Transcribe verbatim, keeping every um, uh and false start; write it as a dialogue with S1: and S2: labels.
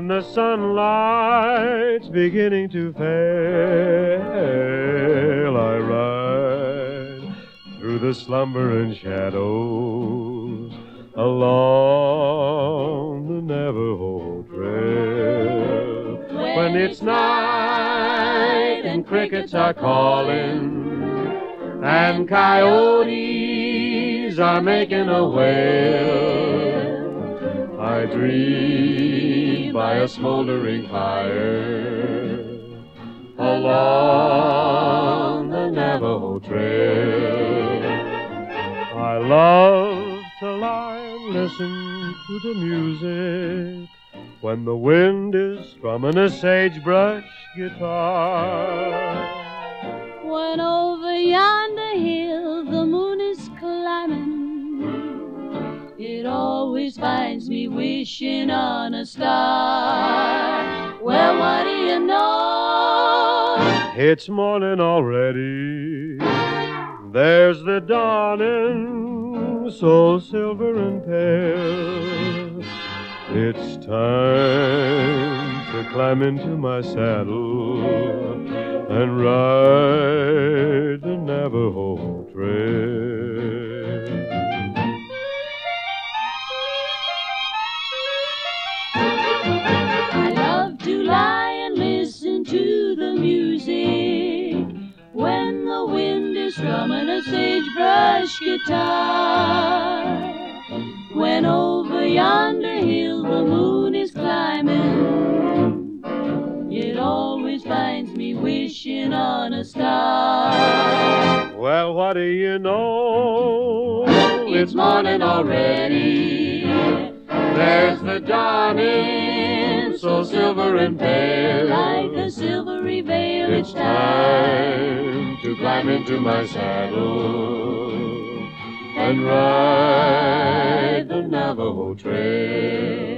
S1: when the sunlight's beginning to fail, I ride through the slumbering shadows along the Navajo trail. When it's night and crickets are calling and coyotes are making a wail, I dream by a smoldering fire along the Navajo trail. I love to lie and listen to the music when the wind is strumming a sagebrush guitar.
S2: When over yonder hill the moon is climbing, it always finds me wishing on a star. Well, what do you know?
S1: It's morning already. There's the dawning, so silver and pale. It's time to climb into my saddle and ride the Navajo trail.
S2: I love to lie and listen to the music when the wind is strumming a sagebrush guitar. When over yonder hill the moon is climbing, it always finds me wishing on a star.
S1: Well, what do you know?
S2: It's morning already.
S1: There's the dawning, so silver and pale.
S2: Like a silvery veil,
S1: It's time to climb into my saddle and ride the Navajo trail.